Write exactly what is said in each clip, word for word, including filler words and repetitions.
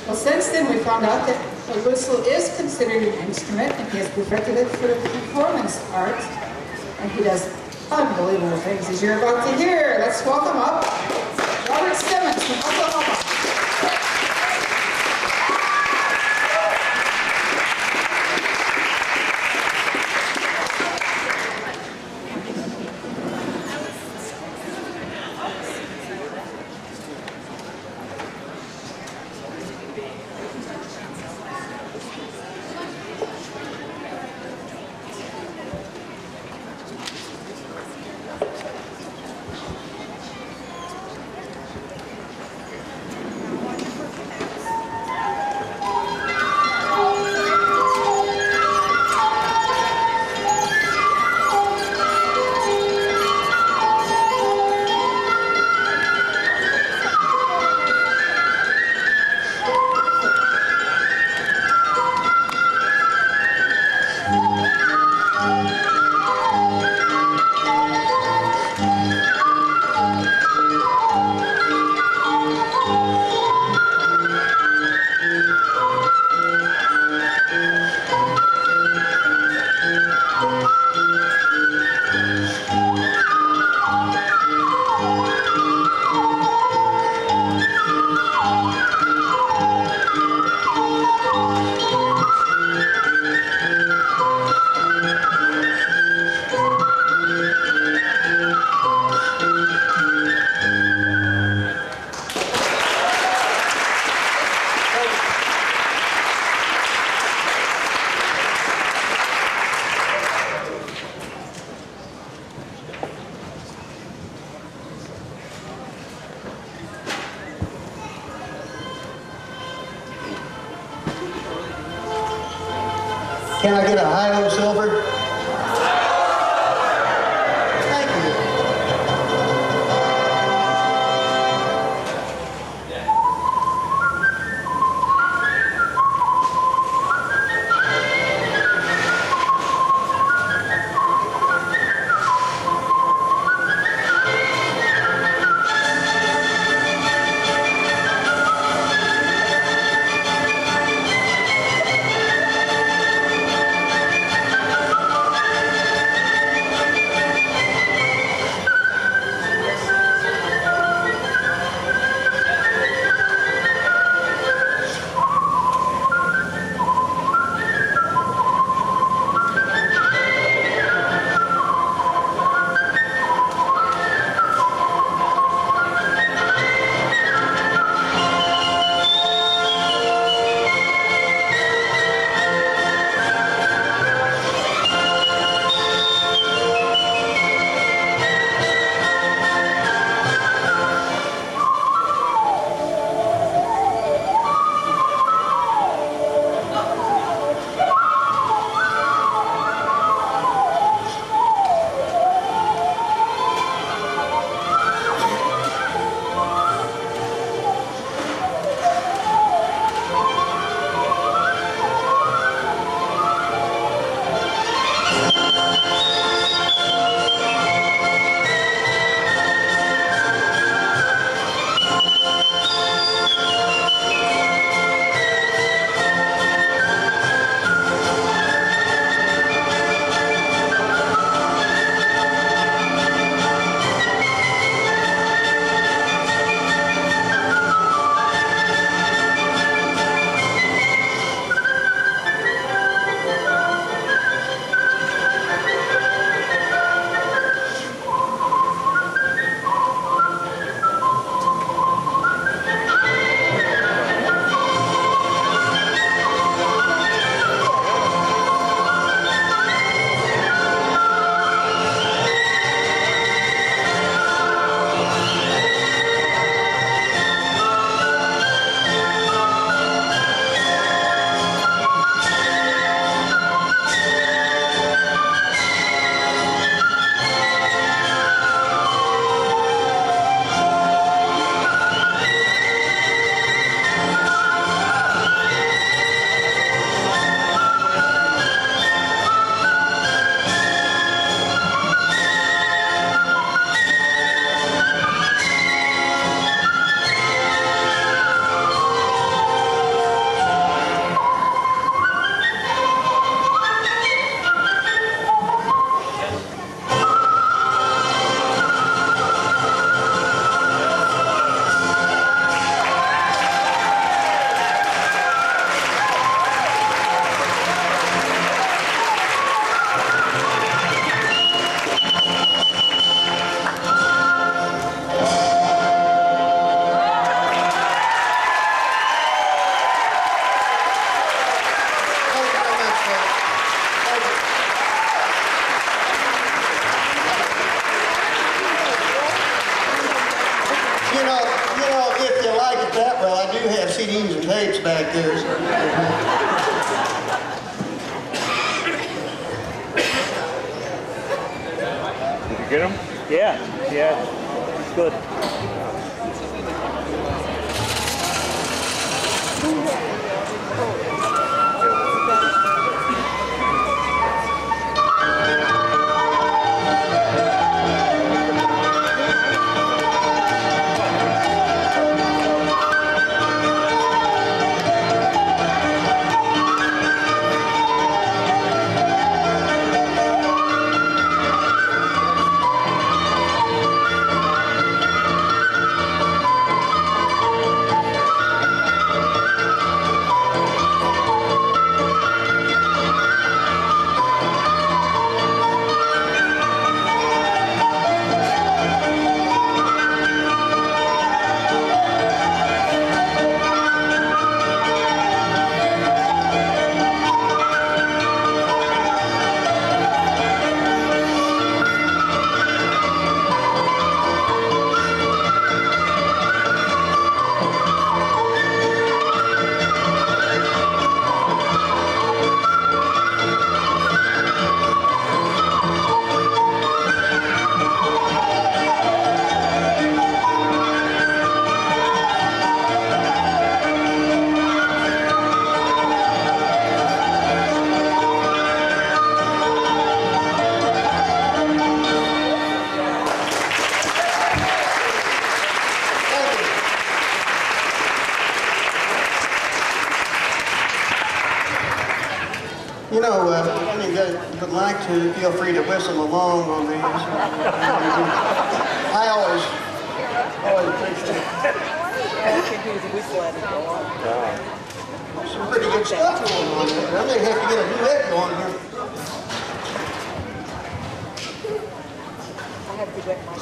Well, since then we found out that the whistle is considered an instrument, and he has perfected it for the performance art, and he does unbelievable things as you're about to hear. Let's welcome up Robert Simmons from Oklahoma. Can I get a high-low silver? Thank you. have C Ds and tapes back there. So. Did you get them? Yeah, yeah. It's good. You know, uh, any of you would like to, feel free to whistle along on these. I always, always appreciate some pretty good stuff going on there. I may have to get a duet going here. I have to get my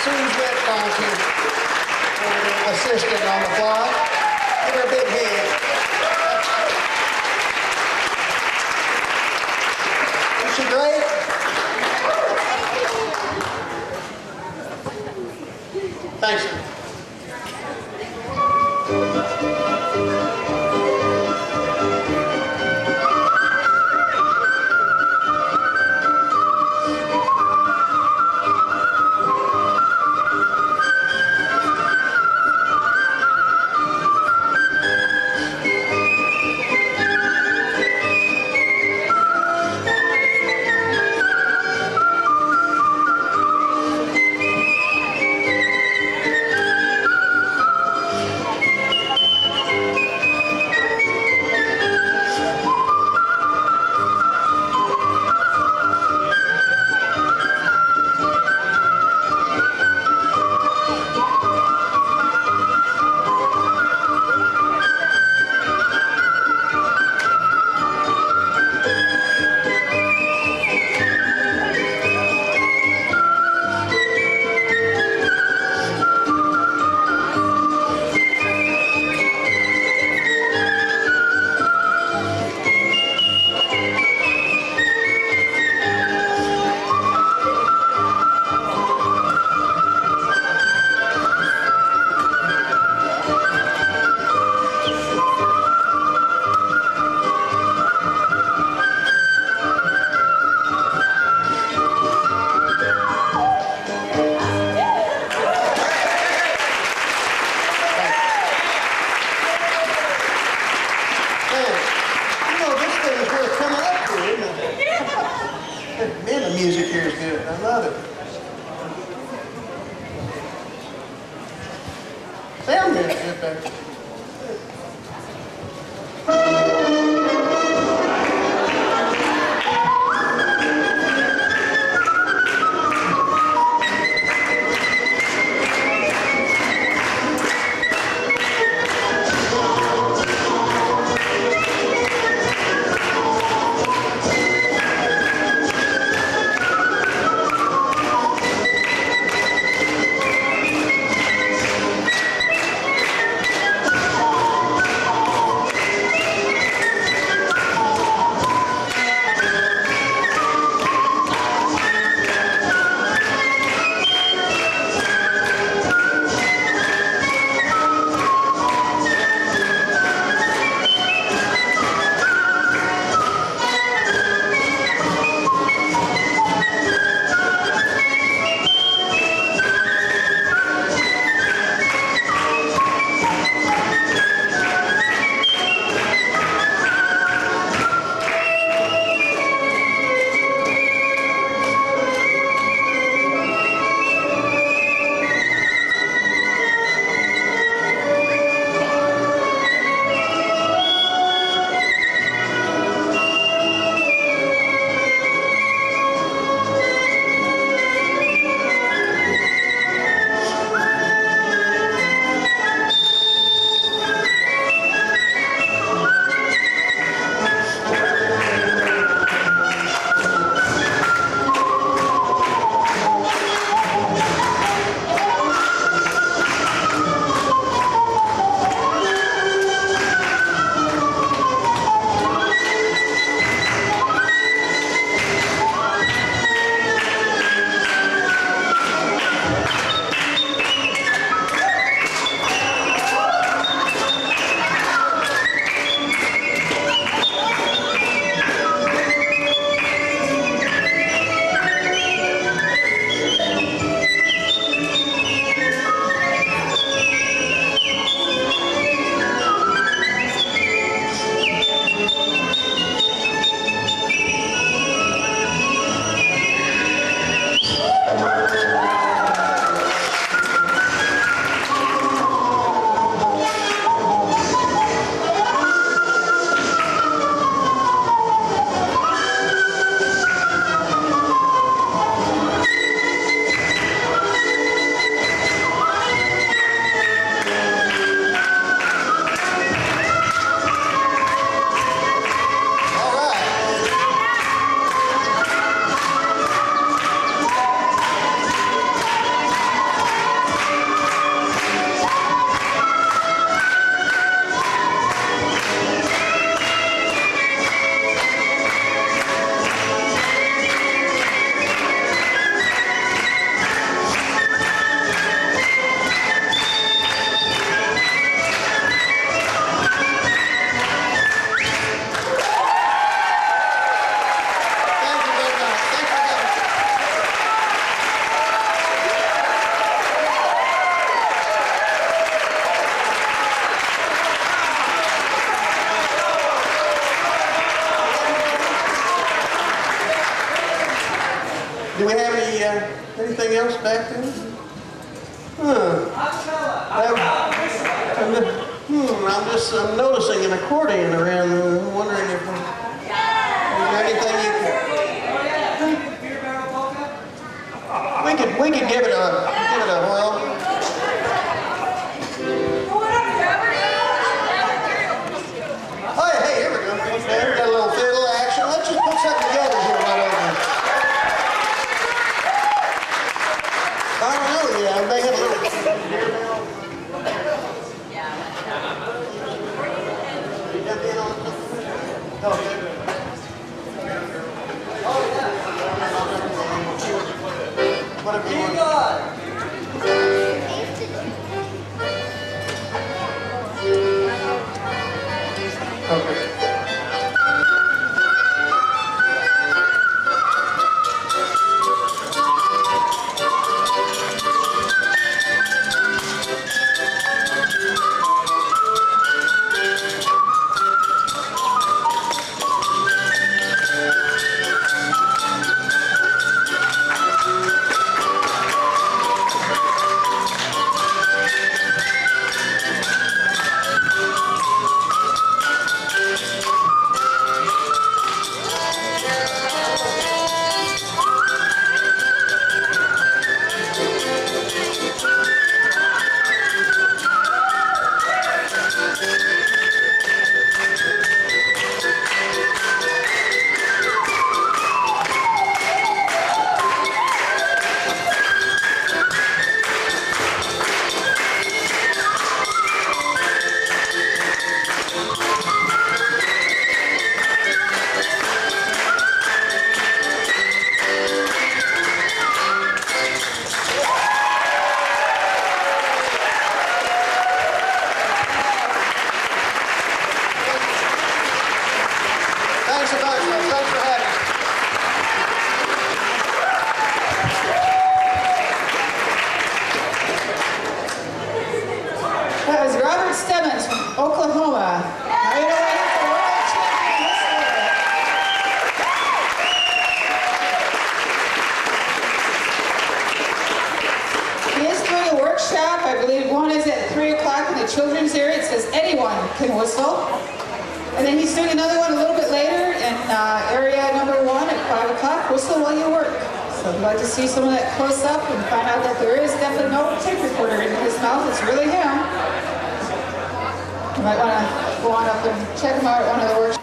Sue's Wet Fountain, uh, assistant on the block. Give her a big hand. Is she great? Thanks. Sir. Man, the music here is good. I love it. Sound good, good back. nice back there? Huh. That- I'm just, hmm, I'm just I'm noticing an accordion around there. I'm wondering if there, is there anything you can... We could, we could give it a, give it a whirl. Oh, hey, here we go. There, got a little fiddle action. Let's just put something together here right over here. I don't know, yeah, they have a little... Okay. Whatever you want. Okay. Thanks so much, man. Thanks for having me. That was Robert Stemmons from Oklahoma. Now you know what he's a world champion whistler. He is doing a workshop. I believe one is at three o'clock in the children's area. It says anyone can whistle. And then he's doing another one a little bit later in uh, area number one at five o'clock, whistle while you work. So I'd like to see some of that close up and find out that there is definitely no tape recorder in his mouth. It's really him. You might want to go on up and check him out at one of the workshops.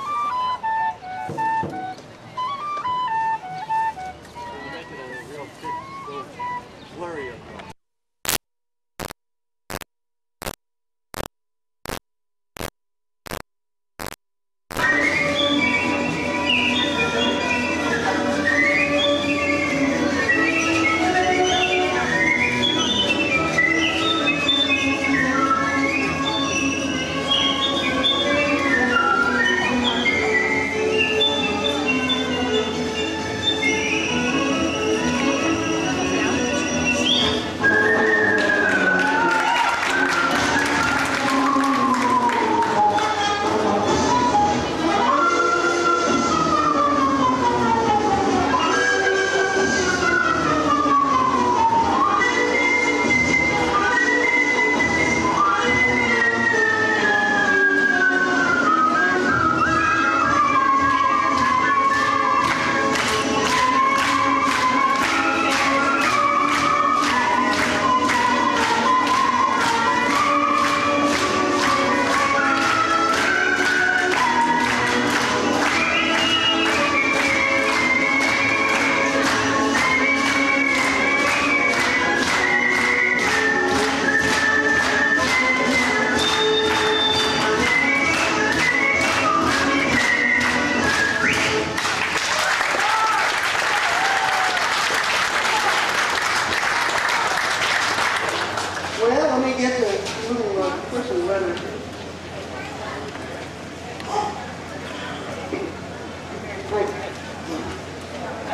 Get the little uh, person letter.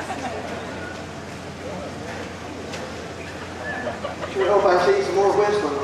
Sure hope I see some more whistling.